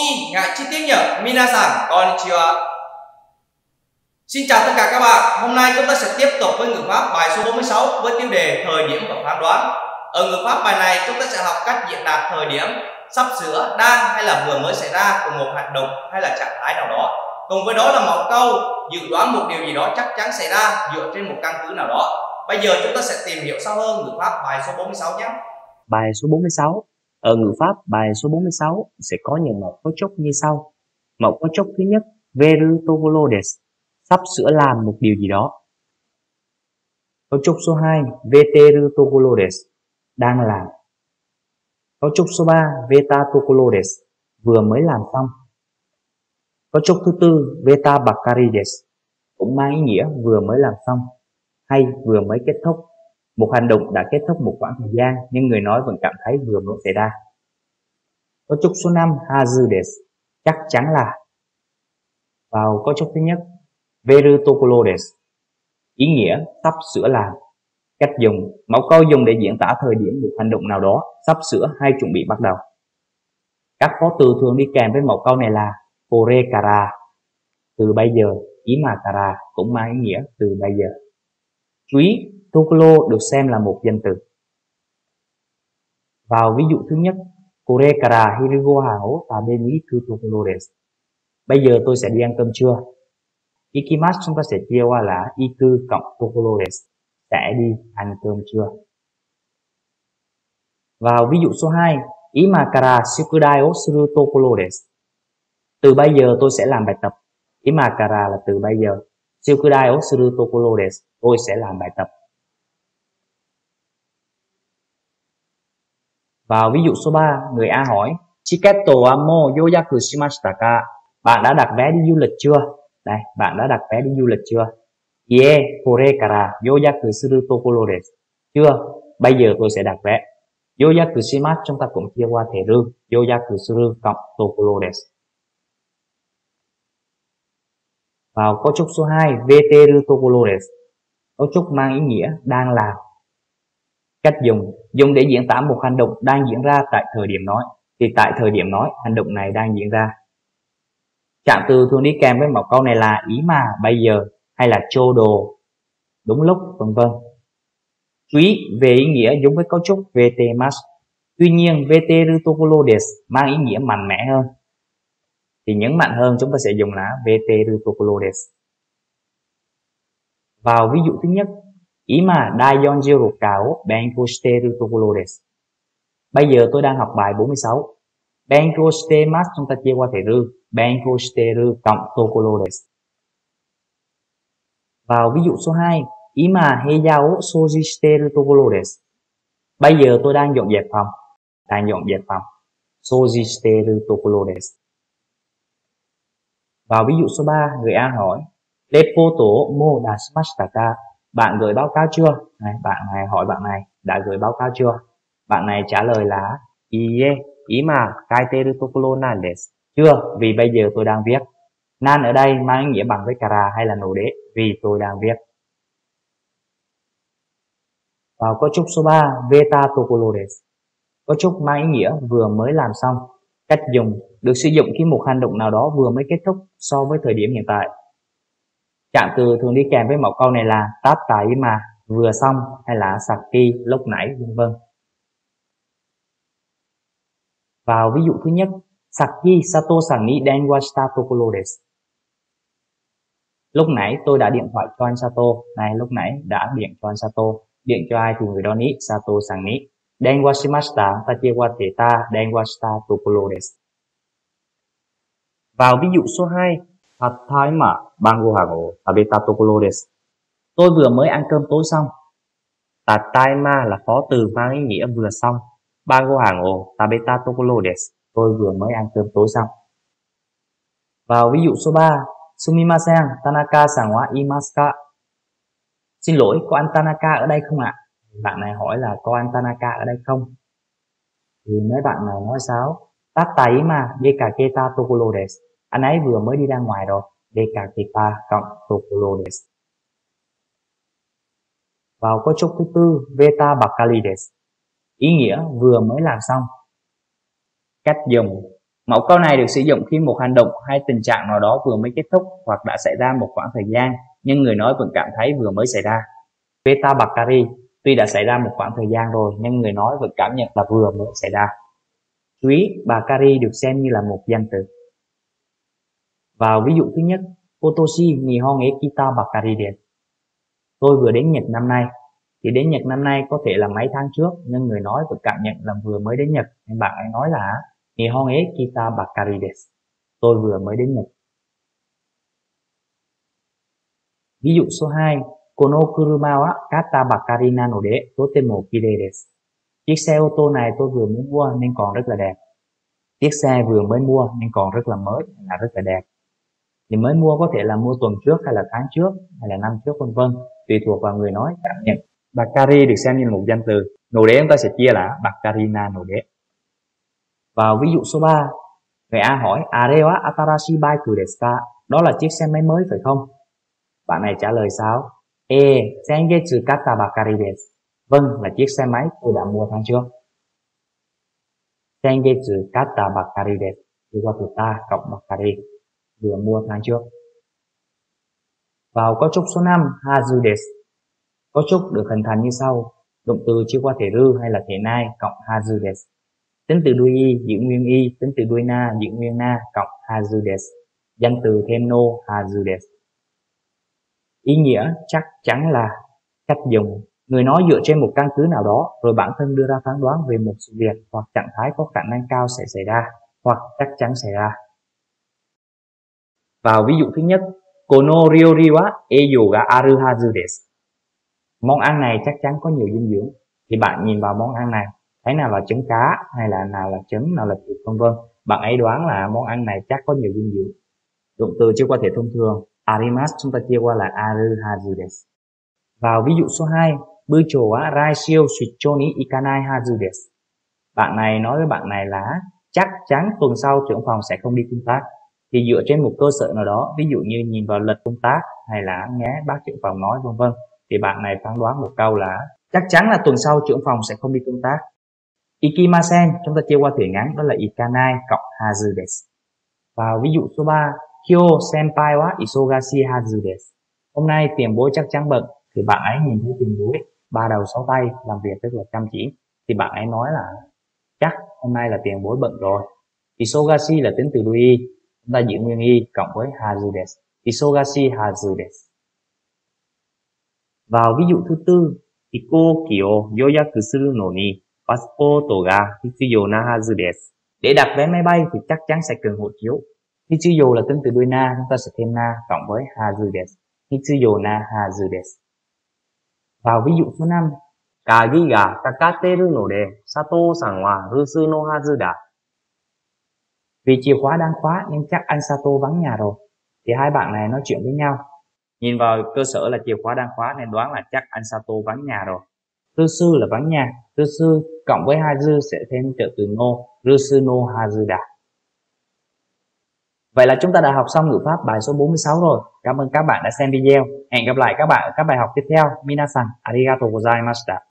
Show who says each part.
Speaker 1: ngại chi tiết nhở minasan konnichiwa. Xin chào tất cả các bạn. Hôm nay chúng ta sẽ tiếp tục với ngữ pháp bài số 46 với tiêu đề thời điểm và phán đoán. Ở ngữ pháp bài này chúng ta sẽ học cách diễn đạt thời điểm, sắp sửa, đang hay là vừa mới xảy ra của một hành động hay là trạng thái nào đó. Cùng với đó là mẫu câu dự đoán một điều gì đó chắc chắn xảy ra dựa trên một căn cứ nào đó. Bây giờ chúng ta sẽ tìm hiểu sâu hơn ngữ pháp bài số 46 nhé.
Speaker 2: Bài số 46. Ở ngữ pháp bài số 46 sẽ có những mẫu cấu trúc như sau. Mẫu cấu trúc thứ nhất, veru tokoro desu, sắp sửa làm một điều gì đó. Cấu trúc số 2, veteru tokoro desu, đang làm. Cấu trúc số 3, veta tokoro desu, vừa mới làm xong. Cấu trúc thứ tư, veta bakari desu, cũng mang ý nghĩa vừa mới làm xong hay vừa mới kết thúc. Một hành động đã kết thúc một khoảng thời gian nhưng người nói vẫn cảm thấy vừa mới xảy ra. Cấu trúc số 5, hazu desu, chắc chắn là. Vào cấu trúc thứ nhất, veru tokoro desu, ý nghĩa sắp sửa làm. Cách dùng, mẫu câu dùng để diễn tả thời điểm một hành động nào đó, sắp sửa hay chuẩn bị bắt đầu. Các phó từ thường đi kèm với mẫu câu này là korekara, từ bây giờ, imakara cũng mang ý nghĩa từ bây giờ. Chú ý, tokoro được xem là một danh từ. Vào ví dụ thứ nhất, korekara hiru gohan o tabe ni iku tokoro desu. Bây giờ tôi sẽ đi ăn cơm trưa. Ikimasu chúng ta sẽ chia qua là iku cộng tokoro desu, sẽ đi ăn cơm trưa. Vào ví dụ số 2, imakara shukudai o suru tokoro desu. Từ bây giờ tôi sẽ làm bài tập. Imakara là từ bây giờ. Shukudai o suru tokoro desu, tôi sẽ làm bài tập. Vào ví dụ số 3, người A hỏi, Chiketto wa mo yoyaku shimashita ka? Bạn đã đặt vé đi du lịch chưa? Đây, bạn đã đặt vé đi du lịch chưa? Ie, korekara yoyaku suru tokoro desu. Chưa, bây giờ tôi sẽ đặt vé. Yoyaku shimasu chúng ta cũng chia qua thể rư. Yoyaku suru cộng tokoro desu. Vào cấu trúc số 2, veteru tokoro desu. Cấu trúc mang ý nghĩa đang làm. Cách dùng để diễn tả một hành động đang diễn ra tại thời điểm nói. Thì tại thời điểm nói, hành động này đang diễn ra. Trạng từ thường đi kèm với mẫu câu này là ý mà, bây giờ hay là chô đồ, đúng lúc, vân vân. Chú ý về ý nghĩa giống với cấu trúc vetemasu. Tuy nhiên veteru tokoro desu mang ý nghĩa mạnh mẽ hơn. Thì nhấn mạnh hơn chúng ta sẽ dùng là veteru tokoro desu. Vào ví dụ thứ nhất, Ima dai 46 ka o benkou shiteru tokoro desu. Bây giờ tôi đang học bài 46. Benkou shitemasu chúng ta chia qua thể rư. Benkou shiteru cộng tokoro desu. Vào ví dụ số 2, Ima heiya o souji shiteru tokoro desu. Bây giờ tôi đang dọn dẹp phòng. Đang dọn dẹp phòng. Souji shiteru tokoro desu. Vào ví dụ số 3, người A hỏi, Reporto o mo dashimashita ka? Bạn gửi báo cáo chưa? Bạn này hỏi bạn này đã gửi báo cáo chưa? Bạn này trả lời là Iie, ima kaiteru tokoro nan desu. Chưa, vì bây giờ tôi đang viết. Nan ở đây mang ý nghĩa bằng với kara hay là nổ đế, vì tôi đang viết. Vào cấu trúc số 3, veta tokoro desu. Cấu trúc mang ý nghĩa vừa mới làm xong. Cách dùng được sử dụng khi một hành động nào đó vừa mới kết thúc so với thời điểm hiện tại. Trạng từ thường đi kèm với mẫu câu này là tatta ima, vừa xong, hay là saki, lúc nãy, vân vân. Vào ví dụ thứ nhất, Saki Sato-san ni denwa shita tokoro desu. Lúc nãy tôi đã điện thoại cho anh Sato. Này, lúc nãy đã điện cho anh Sato. Điện cho ai thì người đó ni Sato-san ni. Denwa shimashita ta chia qua thể ta denwa shita tokoro desu. Vào ví dụ số 2, Tadaima bangohan o tabeta tokoro desu. Tôi vừa mới ăn cơm tối xong. Tadaima là phó từ mang ý nghĩa vừa xong. Bangohan o tabeta tokoro desu. Tôi vừa mới ăn cơm tối xong. Vào ví dụ số 3, Sumimasen, Tanaka-san wa imasu ka? Xin lỗi, có anh Tanaka ở đây không ạ? Bạn này hỏi là có anh Tanaka ở đây không? Thì mấy bạn này nói sao? Tadaima dekaketa tokoro desu. Anh ấy vừa mới đi ra ngoài rồi. Dekaketa cộng tokoro desu. Vào cấu trúc thứ tư, veta bakari desu. Ý nghĩa vừa mới làm xong. Cách dùng Mẫu câu này được sử dụng khi một hành động hay tình trạng nào đó vừa mới kết thúc hoặc đã xảy ra một khoảng thời gian, nhưng người nói vẫn cảm thấy vừa mới xảy ra. Beta Bakari, tuy đã xảy ra một khoảng thời gian rồi, nhưng người nói vẫn cảm nhận là vừa mới xảy ra. Chú ý, Bakari được xem như là một danh từ. Vào ví dụ thứ nhất, Otoshi Nihon e kita Bakari desu. Tôi vừa đến Nhật năm nay. Thì đến Nhật năm nay có thể là mấy tháng trước, nhưng người nói vẫn cảm nhận là vừa mới đến Nhật, nên bạn ấy nói là Nihon e kita Bakari desu. Tôi vừa mới đến Nhật. Ví dụ số 2, Kono kuruma wa kata bakari nanode totemo kirei desu. Chiếc xe ô tô này tôi vừa mới mua nên còn rất là đẹp. Chiếc xe vừa mới mua nên còn rất là mới, là rất là đẹp. Thì mới mua có thể là mua tuần trước hay là tháng trước hay là năm trước vân vân, tùy thuộc vào người nói cảm nhận. Bakari được xem như một danh từ. Node chúng ta sẽ chia là bakari nanode. Vào ví dụ số 3, người A hỏi are wa atarashi bike desu ka? Đó là chiếc xe máy mới phải không? Bạn này trả lời sao? Sengetsu kata bakari desu. Vâng, là chiếc xe máy tôi đã mua tháng trước. Sengetsu kata bakari desu. Đi qua từ ta cộng bakari. Vừa mua tháng trước. Vào cấu trúc số 5, hazu desu. Cấu trúc được hình thành như sau. Động từ chia qua thể rư hay là thể nai cộng hazu desu. Tính từ đuôi y giữ nguyên y, tính từ đuôi na giữ nguyên na cộng hazu desu. Danh từ thêm no hazu desu. Ý nghĩa chắc chắn là cách dùng. Người nói dựa trên một căn cứ nào đó rồi bản thân đưa ra phán đoán về một sự việc hoặc trạng thái có khả năng cao sẽ xảy ra hoặc chắc chắn xảy ra. Vào ví dụ thứ nhất, Kono ryori wa eiyo ga aru hazu desu. Món ăn này chắc chắn có nhiều dinh dưỡng. Thì bạn nhìn vào món ăn này, thấy nào là trứng cá hay là nào là trứng, nào là thịt vân vân. Bạn ấy đoán là món ăn này chắc có nhiều dinh dưỡng. Động từ chưa qua thể thông thường, arimasu chúng ta chia qua là aru hazu desu. Vào ví dụ số 2, buchou wa raishio suichou ni ikanai hazu desu. Bạn này nói với bạn này là chắc chắn tuần sau trưởng phòng sẽ không đi công tác. Thì dựa trên một cơ sở nào đó, ví dụ như nhìn vào lịch công tác hay là nghe bác trưởng phòng nói vân vân, thì bạn này phán đoán một câu là chắc chắn là tuần sau trưởng phòng sẽ không đi công tác. Ikimasen chúng ta chia qua thể ngắn đó là ikanai cộng hazu desu. Vào ví dụ số 3, Kyo senpai wa isogashi hazu desu. Hôm nay tiền bối chắc chắn bận. Thì bạn ấy nhìn thấy tiền bối 3 đầu 6 tay làm việc rất là chăm chỉ. Thì bạn ấy nói là chắc hôm nay là tiền bối bận rồi. Isogashi là tính từ đuôi y, chúng ta giữ nguyên y cộng với hazu desu. Isogashi hazu desu. Vào ví dụ thứ tư, Hikoki o yoyaku suru no ni passport ga hitsuyou na hazu desu. Để đặt vé máy bay thì chắc chắn sẽ cần hộ chiếu. Hitsuyou là tính từ đuôi na, chúng ta sẽ thêm na cộng với hazu desu. Hitsuyou na hazu desu. Vào ví dụ số 5, Kagi ga kakateru node Sato-san wa rusu no hazu da. Vì chìa khóa đang khóa nhưng chắc anh Sato vắng nhà rồi. Thì hai bạn này nói chuyện với nhau. Nhìn vào cơ sở là chìa khóa đang khóa nên đoán là chắc anh Sato vắng nhà rồi. Rusu là vắng nhà. Rusu cộng với hazu sẽ thêm trợ từ no. Rusu no hazu da. Vậy là chúng ta đã học xong ngữ pháp bài số 46 rồi. Cảm ơn các bạn đã xem video. Hẹn gặp lại các bạn ở các bài học tiếp theo. Minasan, arigatou gozaimashita.